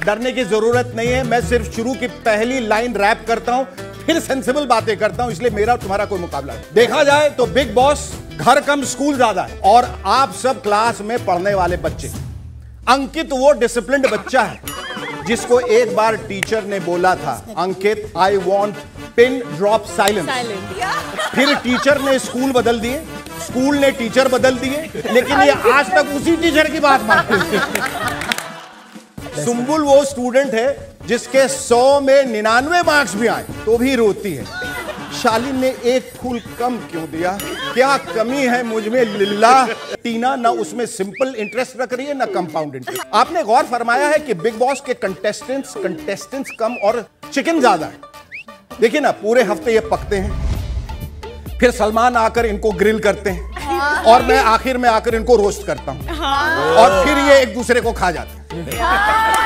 डरने की जरूरत नहीं है। मैं सिर्फ शुरू की पहली लाइन रैप करता हूं, फिर सेंसिबल बातें करता हूं, इसलिए मेरा तुम्हारा कोई मुकाबला नहीं। देखा जाए तो बिग बॉस घर कम स्कूल ज्यादा है और आप सब क्लास में पढ़ने वाले बच्चे। अंकित वो डिसिप्लिन्ड बच्चा है जिसको एक बार टीचर ने बोला था, Ankit I want pin drop silence. फिर टीचर ने स्कूल बदल दिए, स्कूल ने टीचर बदल दिए, लेकिन ये आज तक उसी टीचर की बात मानते हैं। सुंबुल वो स्टूडेंट है जिसके 100 में 99 मार्क्स भी आए तो भी रोती है। शालीन ने एक फूल कम क्यों दिया, क्या कमी है मुझ में लिल्ला। टीना ना उसमें सिंपल इंटरेस्ट रख रही है ना कंपाउंड इंटरेस्ट। आपने गौर फरमाया है कि बिग बॉस के कंटेस्टेंट्स कम और चिकन ज्यादा है। देखिए ना, पूरे हफ्ते ये पकते हैं, फिर सलमान आकर इनको ग्रिल करते हैं और मैं आखिर में आकर इनको रोस्ट करता हूं और फिर ये एक दूसरे को खा जाते हैं।